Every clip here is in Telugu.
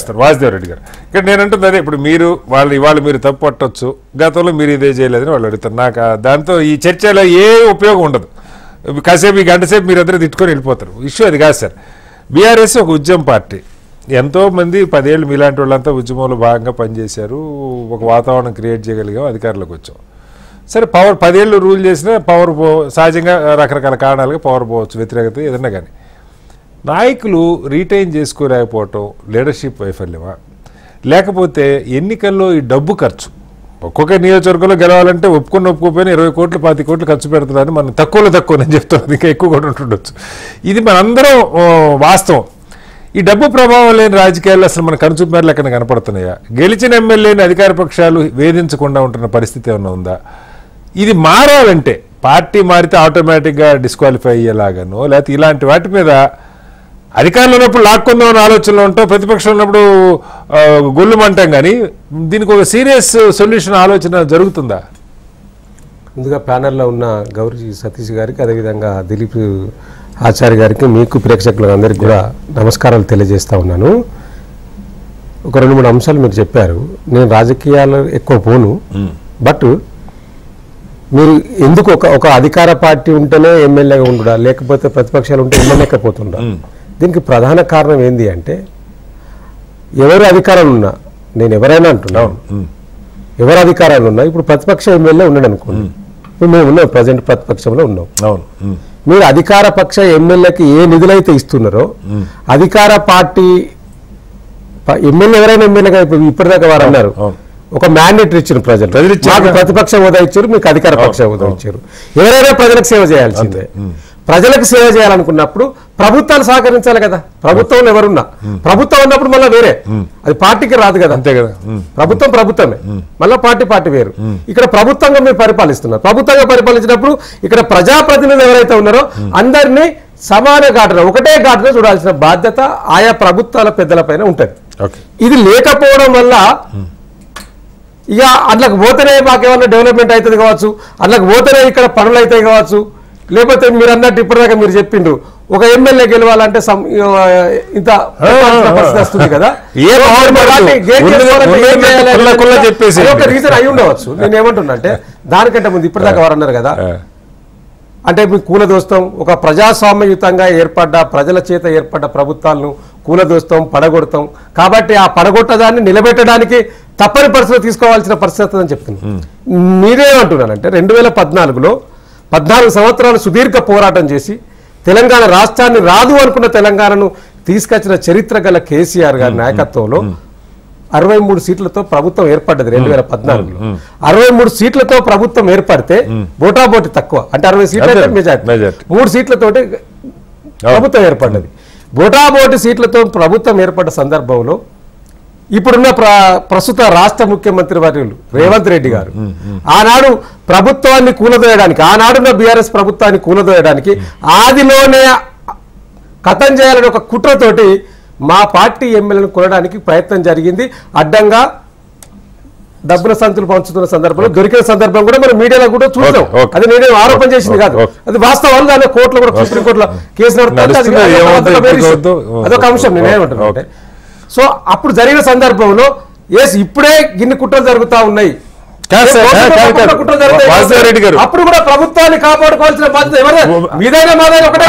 వస్తారు వాసుదేవ్ రెడ్డి గారు. ఇక్కడ నేనంటుంది అదే, ఇప్పుడు మీరు ఇవాళ మీరు తప్పు పట్టొచ్చు, గతంలో మీరు ఇదే చేయలేదని వాళ్ళు అడుగుతారు. నాకు దాంతో ఈ చర్చలో ఏ ఉపయోగం ఉండదు. కాసేపు ఈ గంట సేపు మీరు అందరూ తిట్టుకొని వెళ్ళిపోతారు. ఇష్యూ అది కాదు సార్. బీఆర్ఎస్ ఒక ఉద్యమ పార్టీ, ఎంతోమంది 10 ఏళ్ళు మీలాంటి వాళ్ళంతా ఉద్యమంలో భాగంగా పనిచేశారు, ఒక వాతావరణం క్రియేట్ చేయగలిగాం, అధికారంలోకి వచ్చాం. సరే, పవర్ 10 ఏళ్ళు రూల్ చేసినా పవర్ సహజంగా రకరకాల కారణాలుగా పవర్ పోవచ్చు, వ్యతిరేకత ఏదన్నా. కానీ నాయకులు రీటైన్ చేసుకోలేకపోవటం లీడర్షిప్ వైఫల్యమా, లేకపోతే ఎన్నికల్లో ఈ డబ్బు ఖర్చు, ఒక్కొక్క నియోజకవర్గంలో గెలవాలంటే ఒప్పుకోపోయినా 20 కోట్లు 25 కోట్లు ఖర్చు పెడుతున్నారని మనం తక్కువ నేను చెప్తున్నాను, ఇంకా ఎక్కువ కూడా ఉంటుండొచ్చు. ఇది మనందరం వాస్తవం. ఈ డబ్బు ప్రభావం లేని రాజకీయాల్లో అసలు మన కనుచూపు మేరలు ఎక్కడ కనపడుతున్నాయా? గెలిచిన ఎమ్మెల్యేని అధికార పక్షాలు వేధించకుండా ఉంటున్న పరిస్థితి ఏమైనా ఉందా? ఇది మారాలంటే పార్టీ మారితే ఆటోమేటిక్గా డిస్క్వాలిఫై అయ్యేలాగానో, లేకపోతే ఇలాంటి వాటి మీద అధికారంలో ఉన్నప్పుడు లాక్కుందామని ఆలోచనలో ఉంటాం, ప్రతిపక్షంలో ఉన్నప్పుడు గొల్లుమంటాం. కానీ దీనికి ఒక సీరియస్ సొల్యూషన్ ఆలోచన జరుగుతుందా? ముందుగా ప్యానెల్లో ఉన్న గౌరీ సతీష్ గారికి, అదేవిధంగా దిలీప్ ఆచార్య గారికి, మీకు ప్రేక్షకులందరికీ కూడా నమస్కారాలు తెలియజేస్తా ఉన్నాను. ఒక 2-3 అంశాలు మీరు చెప్పారు. నేను రాజకీయాలు ఎక్కువ పోను, బట్ మీరు ఎందుకు ఒక అధికార పార్టీ ఉంటేనే ఎమ్మెల్యేగా ఉండడా, లేకపోతే ప్రతిపక్షాలు ఉంటే ఎమ్మెల్యేకపోతుండా? దీనికి ప్రధాన కారణం ఏంది అంటే, ఎవరు అధికారాలు ఉన్నా, నేను ఎవరైనా అంటున్నాను, ఎవరు అధికారాలు ఉన్నా, ఇప్పుడు ప్రతిపక్ష ఎమ్మెల్యే ఉన్నాడు అనుకోండి, ఇప్పుడు మేము ఉన్నాం, ప్రజెంట్ ప్రతిపక్షంలో ఉన్నాం. మీరు అధికార పక్ష ఎమ్మెల్యేకి ఏ నిధులైతే ఇస్తున్నారో, అధికార పార్టీ ఎమ్మెల్యే ఎవరైనా ఎమ్మెల్యేగా ఇప్పటిదాకా వారు అన్నారు, ఒక మ్యాండేటరీ ఇచ్చిన ప్రజలు, మాకు ప్రతిపక్ష హోదా ఇచ్చారు, మీకు అధికార పక్ష హోదా ఇచ్చారు. ఎవరైనా ప్రజలకు సేవ చేయాల్సిందే. ప్రజలకు సేవ చేయాలనుకున్నప్పుడు ప్రభుత్వాలు సహకరించాలి కదా. ప్రభుత్వంలో ఎవరున్నా, ప్రభుత్వం ఉన్నప్పుడు మళ్ళీ వేరే, అది పార్టీకి రాదు కదా. అంతే కదా. ప్రభుత్వమే, మళ్ళీ పార్టీ వేరు. ఇక్కడ ప్రభుత్వంగా మీరు పరిపాలిస్తున్నారు. ప్రభుత్వంగా పరిపాలించినప్పుడు ఇక్కడ ప్రజాప్రతినిధులు ఎవరైతే ఉన్నారో అందరినీ సమాన ఘాటున, ఒకటే ఘాటున చూడాల్సిన బాధ్యత ఆయా ప్రభుత్వాల పెద్దలపైన ఉంటుంది. ఇది లేకపోవడం వల్ల ఇక అందులోకి పోతేనే మాకేమన్నా డెవలప్మెంట్ అవుతుంది కావచ్చు, అందులోకి పోతేనే ఇక్కడ పనులు అవుతాయి కావచ్చు, లేకపోతే మీరు అన్నట్టు ఇప్పటిదాకా మీరు చెప్పిండ్రు ఒక ఎమ్మెల్యే గెలవాలంటే ఇంత పరిస్థితి వస్తుంది కదా, ఒక రీజన్ అయి ఉండవచ్చు. నేను ఏమంటున్నా అంటే, దానికంటే ముందు ఇప్పటిదాకా వారు అన్నారు కదా, అంటే మీకు కూలదోస్తాం, ఒక ప్రజాస్వామ్యయుతంగా ఏర్పడ్డ ప్రజల చేత ఏర్పడ్డ ప్రభుత్వాలను కూలదోస్తాం, పడగొడతాం. కాబట్టి ఆ పడగొట్టదాన్ని నిలబెట్టడానికి తప్పని పరిస్థితి తీసుకోవాల్సిన పరిస్థితి అని చెప్తున్నాను. మీరేమంటున్నానంటే, 2014లో 14 సంవత్సరాలు సుదీర్ఘ పోరాటం చేసి తెలంగాణ రాష్ట్రాన్ని రాదు అనుకున్న తెలంగాణను తీసుకొచ్చిన చరిత్ర గల కేసీఆర్ గారి నాయకత్వంలో 63 సీట్లతో ప్రభుత్వం ఏర్పడ్డది 2014లో. 63 సీట్లతో ప్రభుత్వం ఏర్పడితే బోటాబోటి తక్కువ, అంటే 60 సీట్ల మెజార్టీ, 3 సీట్లతోటి ప్రభుత్వం ఏర్పడ్డది. బోటాబోటి సీట్లతో ప్రభుత్వం ఏర్పడ్డ సందర్భంలో ఇప్పుడున్న ప్రస్తుత రాష్ట్ర ముఖ్యమంత్రి వర్యులు రేవంత్ రెడ్డి గారు ఆనాడు ప్రభుత్వాన్ని కూలదోయడానికి, ఆనాడున్న బీఆర్ఎస్ ప్రభుత్వాన్ని కూలదోయడానికి ఆదిలోనే కథం చేయాలని ఒక కుట్రతోటి మా పార్టీ ఎమ్మెల్యేలను కొనడానికి ప్రయత్నం జరిగింది. అడ్డంగా డబ్బుల సంతులు పంచుతున్న సందర్భంలో దొరికిన సందర్భం కూడా మనం మీడియాలో కూడా చూసాం. అది నేనే ఆరోపణ చేసింది కాదు, అది వాస్తవాలు. దాని కోర్టులో కూడా, సుప్రీంకోర్టులో కేసు నడుస్తుంది, అదొక అంశం. నేనేమంటున్నా అంటే, సో అప్పుడు జరిగిన సందర్భంలో ఇప్పుడే గిన్ని కుట్రలు జరుగుతా ఉన్నాయి, అప్పుడు కూడా ప్రభుత్వాన్ని కాపాడుకోవాల్సిన బాధ్యత ఎవరు? మీదైనా మాదైనా ఒకటే.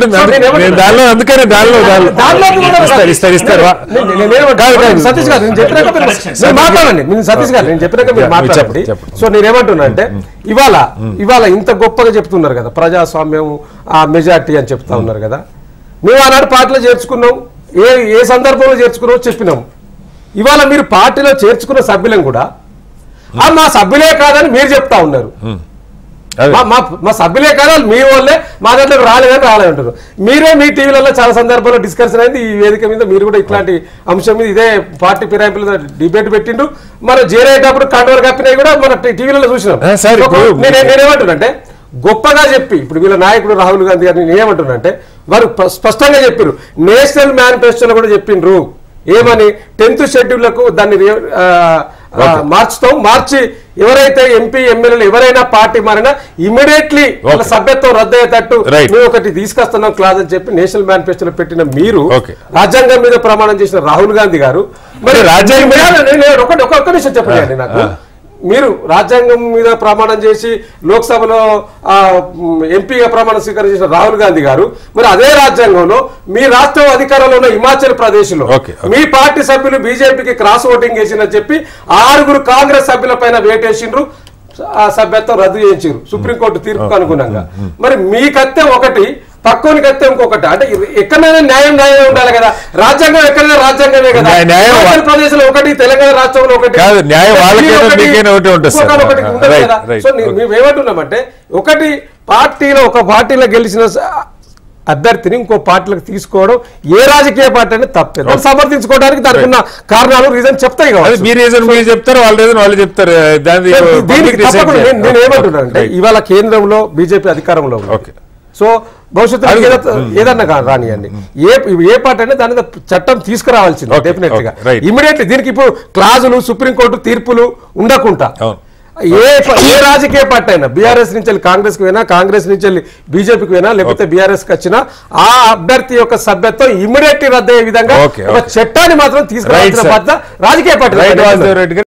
సతీష్ గారు నేను చెప్పినాక మీరు మాట్లాడండి, సతీష్ గారు నేను చెప్పినాక మీరు మాట్లాడండి. సో నేనేమంటున్నా అంటే, ఇవాళ ఇంత గొప్పగా చెప్తున్నారు కదా, ప్రజాస్వామ్యం ఆ మెజార్టీ అని చెప్తా ఉన్నారు కదా. మేము ఆనాడు పార్టీలో చేర్చుకున్నాం, ఏ సందర్భంలో చేర్చుకున్నామో చెప్పినాము. ఇవాళ మీరు పార్టీలో చేర్చుకున్న సభ్యులను కూడా మా సభ్యులే కాదని మీరు చెప్తా ఉన్నారు. మా సభ్యులే కాదని మీ వాళ్ళే మా దాంట్లో రాలేదంటారు. మీరే మీ టీవీలలో చాలా సందర్భాల్లో డిస్కషన్ అయింది. ఈ వేదిక మీద మీరు కూడా ఇట్లాంటి అంశం మీద ఇదే పార్టీ ఫిరాయింపుల డిబేట్ పెట్టిండు. మనం చేరేటప్పుడు కండవలు కప్పినవి కూడా మన టీవీలలో చూసినాం. నేనేమంటున్నానంటే, గొప్పగా చెప్పి ఇప్పుడు వీళ్ళ నాయకుడు రాహుల్ గాంధీ గారిని నేనేమంటున్నా అంటే, వారు స్పష్టంగా చెప్పారు, నేషనల్ మేనిఫెస్టోలో కూడా చెప్పిండ్రు ఏమని, 10th షెడ్యూళ్లకు దాన్ని మార్చుతాం. మార్చి ఎవరైతే ఎంపీ ఎమ్మెల్యేలు ఎవరైనా పార్టీ మారినా ఇమీడియట్లీ వాళ్ళ సభ్యత్వం రద్దు అయ్యేటట్టు మేము ఒకటి తీసుకొస్తున్నాం క్లాజ్ అని చెప్పి నేషనల్ మేనిఫెస్టోలో పెట్టిన మీరు రాజ్యాంగం మీద ప్రమాణం చేసిన రాహుల్ గాంధీ గారు మరి ఒక్క నిమిషం చెప్పండి నాకు. మీరు రాజ్యాంగం మీద ప్రమాణం చేసి లోక్సభలో ఎంపీగా ప్రమాణం స్వీకరించిన రాహుల్ గాంధీ గారు మరి అదే రాజ్యాంగంలో మీ రాష్ట్రం అధికారంలో ఉన్న హిమాచల్ ప్రదేశ్ లో మీ పార్టీ సభ్యులు బీజేపీకి క్రాస్ ఓటింగ్ చేసిందని చెప్పి 6 కాంగ్రెస్ సభ్యుల పైన వేటేసిండ్రు, ఆ సభ్యత్వం రద్దు చేయించారు సుప్రీంకోర్టు తీర్పుకు అనుగుణంగా. మరి మీకత్తే ఒకటి పక్కోనికి అత్తే ఇంకొకటి, అంటే ఎక్కడైనా న్యాయం ఉండాలి కదా. రాజ్యాంగం ఎక్కడైనా రాజ్యాంగమే కదా. హిమాచల్ ప్రదేశ్ లో ఒకటి, తెలంగాణ రాష్ట్రంలో ఒకటి ఉండదు కదా. సో మేమేమంటున్నామంటే ఒకటి ఒక పార్టీలో గెలిచిన అభ్యర్థిని ఇంకో పార్టీలకు తీసుకోవడం ఏ రాజకీయ పార్టీ అనేది తప్పే. సమర్థించుకోవడానికి దానికి ఉన్న కారణాలు రీజన్ చెప్తాయి కదా. మీ రీజన్ మీరు చెప్తారు, వాళ్ళ రీజన్ వాళ్ళు చెప్తారు. నేను ఏమంటున్నానంటే ఇవాళ కేంద్రంలో బీజేపీ అధికారంలో ఉంది. సో భవిష్యత్తులో ఏదన్నా రానియండి, ఏ పార్టీ అంటే దాని చట్టం తీసుకురావాల్సింది డెఫినెట్ గా ఇమీడియట్లీ. దీనికి ఇప్పుడు క్లాజులు సుప్రీంకోర్టు తీర్పులు ఉండకుండా ఏ రాజకీయ పార్టీ అయినా బీఆర్ఎస్ నుంచి వెళ్ళి కాంగ్రెస్ కి పోయినా, కాంగ్రెస్ నుంచి వెళ్ళి బీజేపీకి పోయినా, లేకపోతే బీఆర్ఎస్ కి వచ్చినా ఆ అభ్యర్థి యొక్క సభ్యత్వం ఇమీడియట్లీ రద్దయ్యే విధంగా ఒక చట్టాన్ని మాత్రం తీసుకురావాల్సిన బాధ్యత రాజకీయ పార్టీ.